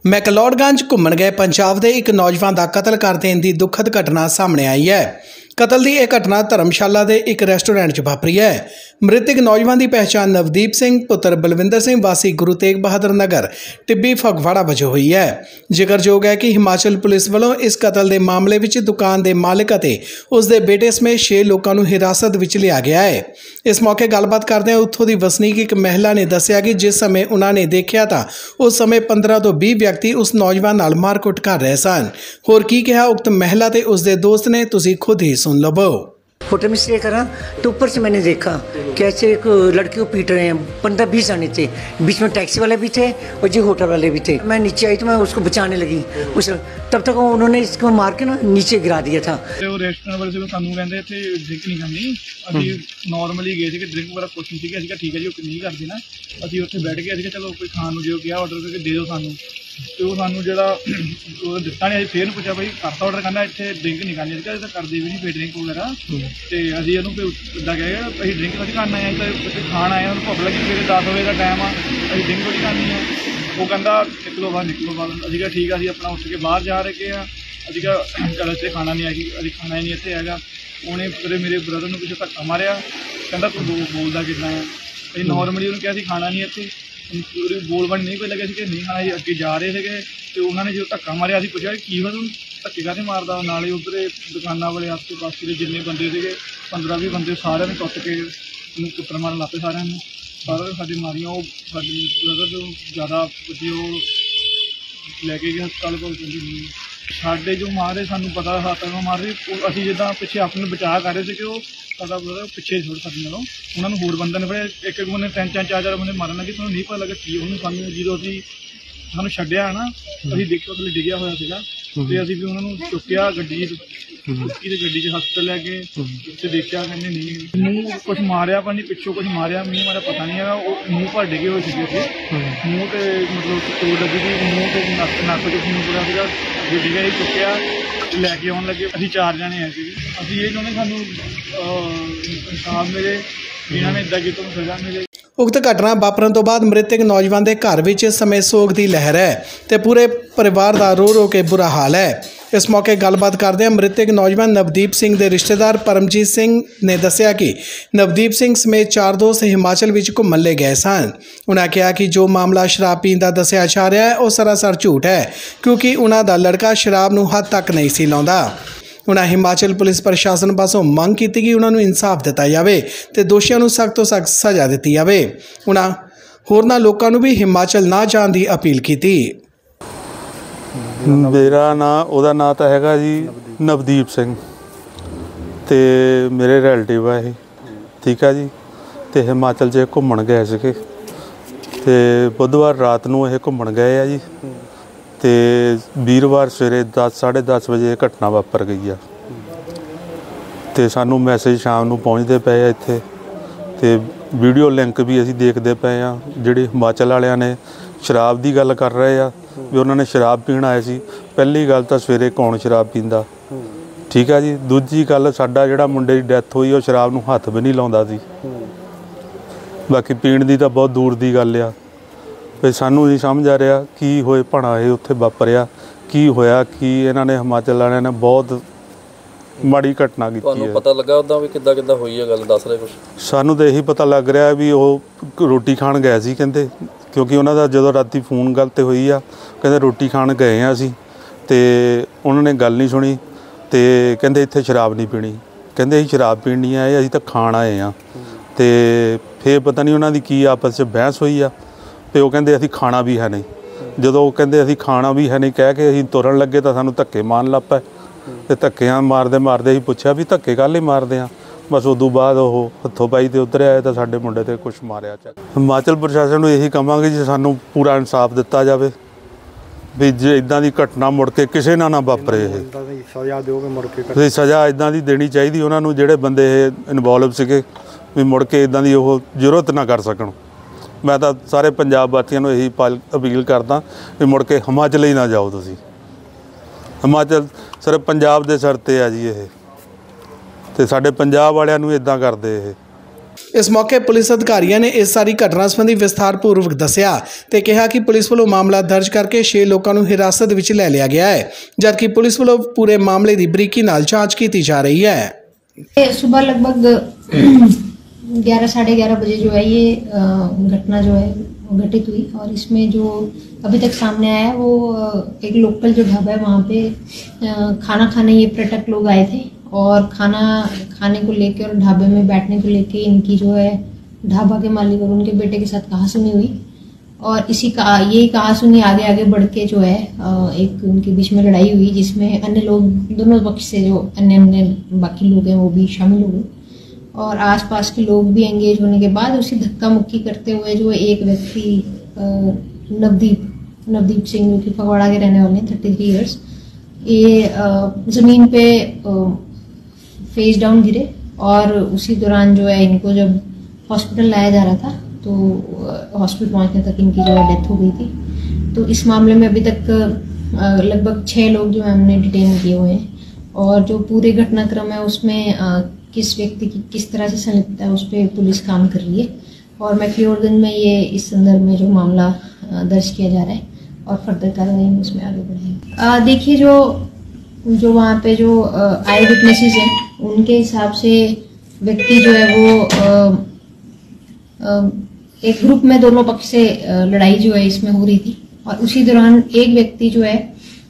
ਮੈਕਲੋਡਗੰਜ ਘੁੰਮਣ ਗਏ ਪੰਜਾਬ ਦੇ ਇੱਕ ਨੌਜਵਾਨ ਦਾ ਕਤਲ ਕਰ ਦੇਣ ਦੀ ਦੁਖਦ ਘਟਨਾ ਸਾਹਮਣੇ ਆਈ ਹੈ। ਕਤਲ ਦੀ ਇਹ ਘਟਨਾ ਧਰਮਸ਼ਾਲਾ ਦੇ ਇੱਕ ਰੈਸਟੋਰੈਂਟ 'ਚ ਵਾਪਰੀ ਹੈ। ਮ੍ਰਿਤਕ ਨੌਜਵਾਨ ਦੀ ਪਹਿਚਾਣ ਨਵਦੀਪ ਸਿੰਘ ਪੁੱਤਰ ਬਲਵਿੰਦਰ ਸਿੰਘ ਵਾਸੀ ਗੁਰੂ ਤੇਗ ਬਹਾਦਰ ਨਗਰ ਟਿੱਬੀ ਫਗਵਾੜਾ ਵਜੋਂ ਹੋਈ ਹੈ। ਜ਼ਿਕਰਯੋਗ ਹੈ ਕਿ ਹਿਮਾਚਲ ਪੁਲਿਸ ਵੱਲੋਂ ਇਸ ਕਤਲ ਦੇ ਮਾਮਲੇ ਵਿੱਚ ਦੁਕਾਨ ਦੇ ਮਾਲਕ ਅਤੇ ਉਸ ਦੇ ਬੇਟੇ ਸਮੇਤ 6 ਲੋਕਾਂ ਨੂੰ ਹਿਰਾਸਤ ਵਿੱਚ ਲਿਆ ਗਿਆ ਹੈ। ਇਸ ਮੌਕੇ ਗੱਲਬਾਤ ਕਰਦਿਆਂ ਉੱਥੋਂ ਦੀ ਵਸਨੀਕ ਇੱਕ ਮਹਿਲਾ ਨੇ ਦੱਸਿਆ ਕਿ ਜਿਸ ਸਮੇਂ ਉਹਨਾਂ ਨੇ ਦੇਖਿਆ ਤਾਂ ਉਸ ਸਮੇਂ 15 ਤੋਂ 20 ਵਿਅਕਤੀ ਉਸ ਨੌਜਵਾਨ ਨਾਲ ਮਾਰਕੁੱਟ ਕਰ ਰਹੇ ਸਨ। ਹੋਰ ਕੀ ਕਿਹਾ उक्त महिला ते उसके दोस्त ने, तुसी खुद ही सुन लो। होटल में स्टे करा तो ऊपर से मैंने देखा कैसे एक लड़के को पीट रहे हैं। 15-20 आने थे, बीच में टैक्सी वाले भी थे और जी होटल वाले भी थे। मैं नीचे आई तो मैं उसको बचाने लगी उस तब तक उन्होंने इसको मार के ना नीचे गिरा दिया था। रेस्टोरेंट वाले से सानू कहते इत्थे ड्रिंक नहीं करनी, असीं नॉर्मली गए थे, ड्रिंक वगैरह कुछ नहीं सी। ठीक है जी, नहीं करते ना। असीं उत्थे बैठ गए थे, चलो कोई खाण नूं जो किया ऑर्डर करके दे दो सानू। तो सानू जो दिता नहीं, फिर पूछा भाई करता ऑर्डर करना, इतने ड्रिंक नहीं करनी, तो करते भी नहीं पे ड्रिंक वगैरह। तो अभी इदा कहे अभी ड्रिंक थोड़ी करना है, तो खाण आए भुख लगी, फिर 10 बजे का टाइम आ, अभी ड्रिंक थोड़ी करनी है। वो कहता निकलो बाहर अभी कहा ठीक है, अभी अपना उठ के बाहर जा रहे हैं। अभी कहा चल इतने खाना नहीं है, अभी खाना ही नहीं इतने है। उन्हें फिर मेरे ब्रदर ने कुछ धक्का मारिया, कहता तू बोलता कितना है। अभी नॉर्मली उन्होंने कहा खाना नहीं इतने, बोलबंद नहीं कोई लगे कि नहीं खाना, अगे जा रहे थे। तो उन्होंने जो धक्का मारिया, अभी पूछा की तू धक्के काहते मारदा। नाले उधर दुकाना वाले आसे पासे के जिन्ने बंदे थे 15-20 बंदे सारे ने टुट के कुੱਟਣ मारन लग पे। सारे साडी मारियां वो साडी ब्रदर जो ज़्यादा वो लैके गए हस्पताल को। साढ़े जो मारे सानू पता हाथ मार रही, असीं जिद्दां पिछे अपने बचाव कर रहे थे कि वो साडा ब्रदर पिछे छोड़ सकते नालों उन्होंने होर बंदे ने फड़े। एक बंदे 3-4 बंदे मारन लगे, तुहानूं नहीं पता लगा की उन्होंने सानू जो असीं सानू छड्डिया ना, असीं देखो थल्ले डिग्गिया होया सीगा ते असीं भी उन्होंने चुक्किया गड्डी गड्डी हस्पताल लैके उत्थे देखिया, कहंदे नहीं मूँह कुछ मारिया, पर नहीं पिछों कुछ मारिया, मूँह मारा पता नहीं है। वो मूँह पर डिगे हुए थे, मूँह तो मतलब चोट लगी थी, मूँह तो नक च खून पूरा सीगा। गड्डी का ही चुक्किया लैके आने लगे। असीं 4 जने हैं सी। असीं ये चाहुंदे सानू इंसाफ मिले, इन्होंने इदां कीता सज़ा मिले। उक्त घटना वापरन तो बाद मृतक नौजवान के घर में इस समय सोग की लहर है तो पूरे परिवार का रो रो के बुरा हाल है। इस मौके गलबात करदे मृतक नौजवान नवदीप सिंह के रिश्तेदार परमजीत सिंह ने दस्सिया कि नवदीप सिंह समेत 4 दोस्त हिमाचल में घूमन ले गए सन। उन्होंने कहा कि जो मामला शराब पीण का दस्सिया जा रहा है वह सरासर झूठ है, क्योंकि उन्हों का लड़का शराब नूं हद तक नहीं सी लाउंदा। उन्होंने हिमाचल पुलिस प्रशासन पासों मंग की कि उन्होंने इंसाफ दिता जाए तो दोषियों को सख्त तो सख्त सज़ा दी जाए। उन्होंने होरना लोगों को भी हिमाचल ना जाने की अपील की। मेरा ਉਹਦਾ ਨਾਂ ਤਾਂ ਹੈਗਾ ਜੀ ਨਵਦੀਪ ਸਿੰਘ ਤੇ ਮੇਰੇ ਰਿਲੇਟਿਵ ਆ ਇਹ, ਠੀਕ ਆ ਜੀ। ਤੇ ਹਿਮਾਚਲ 'ਚ ਘੁੰਮਣ ਗਏ ਸੀਗੇ ਤੇ ਬੁੱਧਵਾਰ ਰਾਤ ਨੂੰ ਇਹ ਘੁੰਮਣ ਗਏ ਆ ਜੀ। ਤੇ ਵੀਰਵਾਰ ਸਵੇਰੇ 10-10:30 ਵਜੇ ਘਟਨਾ ਵਾਪਰ ਗਈ ਆ। ਤੇ ਸਾਨੂੰ ਮੈਸੇਜ ਸ਼ਾਮ ਨੂੰ ਪਹੁੰਚਦੇ ਪਏ ਆ ਇੱਥੇ, ਤੇ ਵੀਡੀਓ ਲਿੰਕ ਵੀ ਅਸੀਂ ਦੇਖਦੇ ਪਏ ਆ। ਜਿਹੜੇ ਹਿਮਾਚਲ ਵਾਲਿਆਂ ਨੇ शराब की गल कर रहे हैं भी उन्होंने शराब पीण आए सी। पहली गल तो सवेरे कौन शराब पींदा, ठीक है जी। दूजी गल साडा जिहड़ा मुंडे की डैथ हुई वो शराब नूं हत्थ भी नहीं लाउंदा सी। बाकी पीण दी तां बहुत दूर की गल आ। फिर सानूं नहीं समझ आ रहा की होए भणा ये उत्थे वापरिया की होया, की इन्हां ने हिमाचल वालियां ने बहुत माड़ी घटना की। पता लगा उदा भी किद्दां किद्दां होई है गल, दस रहे कुछ? सानूं तो यही पता लग रहा भी वो रोटी खाण गए सी कहंदे, क्योंकि उन्हों का जो राती फोन गल तो हुई आ, कहते रोटी खाण गए हैं असी, तो उन्होंने गल नहीं सुनी। तो कहते इत्थे शराब नहीं पीनी, कहते असीं शराब पीण नहीं आए, असीं तां खाण आए हाँ। तो फिर पता नहीं उन्होंने की आपस में बहस हुई आ, तो वो कहते असीं खाना भी है नहीं। जो कहते असीं खाना भी है नहीं कह के असीं तुरन लगे तो सानूं धक्के मारन लग पे। तो धक्कियां मारदे मारदे असीं पुछया भी धक्के काहले मारदे आ। बस उदों बाद वो हथों पाई तो उतरे आए तो साडे मुंडे ते कुछ मारिया। हिमाचल प्रशासन को यही कहांगे जी सानू पूरा इंसाफ दिता जाए भी जे इदां दी घटना मुड़ के किसी ना वापरे। सज़ा इदां दी देनी चाहिए उन्होंने जिहड़े बंदे इनवॉल्व सीगे, भी मुड़ के इदां दी वो जरूरत ना कर सकन। मैं तो सारे पंजाब वासियों को यही अपील करदा भी मुड़ के हिमाचल ही ना जाओ तुसीं। हिमाचल सिर्फ पंजाब के सिर ते आ जी ये, ते साडे पंजाब वालियां नूं इदां करदे। इस मौके पुलिस अधिकारियों ने इस सारी घटना संबंधी विस्तारपूर्वक दस्सिया ते कहा कि पुलिस वालों मामला दर्ज करके 6 लोगों को हिरासत में ले लिया गया है, जबकि पुलिस वालों पूरे मामले की बरीकी नाल जांच की जा रही है। सुबह लगभग 11 साढ़े 11 बजे जो है ये घटना जो है घटित हुई और इसमें जो अभी तक सामने आया है वो एक लोकल जो ढाबा है वहाँ पे खाना खाने ये पर्यटक लोग आए थे और खाना खाने को लेके और ढाबे में बैठने को लेके इनकी जो है ढाबा के मालिक और उनके बेटे के साथ कहासुनी हुई और यही कहासुनी आगे आगे बढ़ के जो है एक उनके बीच में लड़ाई हुई, जिसमें अन्य लोग दोनों पक्ष से जो अन्य बाकी लोग हैं वो भी शामिल हुए और आसपास के लोग भी एंगेज होने के बाद उसी धक्का मुक्की करते हुए जो एक व्यक्ति नवदीप सिंह जो कि फगवाड़ा के रहने वाले हैं 33 ईयर्स, ये ज़मीन पे फेस डाउन गिरे और उसी दौरान जो है इनको जब हॉस्पिटल लाया जा रहा था तो हॉस्पिटल पहुंचने तक इनकी जो है डेथ हो गई थी। तो इस मामले में अभी तक लगभग 6 लोग जो है हमने डिटेन किए हुए हैं और जो पूरे घटनाक्रम है उसमें किस व्यक्ति की किस तरह से संलिप्तता है उस पर पुलिस काम कर रही है और मैक्लोडगंज में ये इस संदर्भ में जो मामला दर्ज किया जा रहा है और फर्दर कार्रवाई में उसमें आगे बढ़ेंगे। देखिए जो वहाँ पे जो आई विटनेसेस हैं उनके हिसाब से व्यक्ति जो है वो एक ग्रुप में दोनों पक्ष से लड़ाई जो है इसमें हो रही थी और उसी दौरान एक व्यक्ति जो है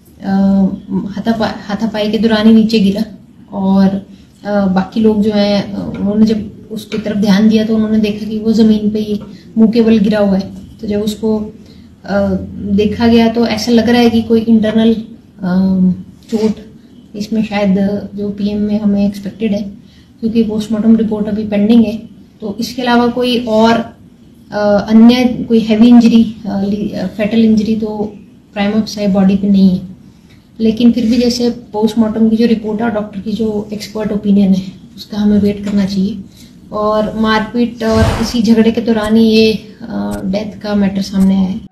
हाथापाई के दौरान ही नीचे गिरा और बाकी लोग जो हैं उन्होंने जब उसकी तरफ ध्यान दिया तो उन्होंने देखा कि वो ज़मीन पे ही मुंह के बल गिरा हुआ है। तो जब उसको देखा गया तो ऐसा लग रहा है कि कोई इंटरनल चोट इसमें शायद जो पीएम में हमें एक्सपेक्टेड है, क्योंकि पोस्टमार्टम रिपोर्ट अभी पेंडिंग है। तो इसके अलावा कोई और अन्य कोई हैवी इंजरी फैटल इंजरी तो प्राइम ऑफ बॉडी पे नहीं है, लेकिन फिर भी जैसे पोस्टमार्टम की जो रिपोर्ट है डॉक्टर की जो एक्सपर्ट ओपिनियन है उसका हमें वेट करना चाहिए और मारपीट और इसी झगड़े के दौरान ही ये डेथ का मैटर सामने आया है।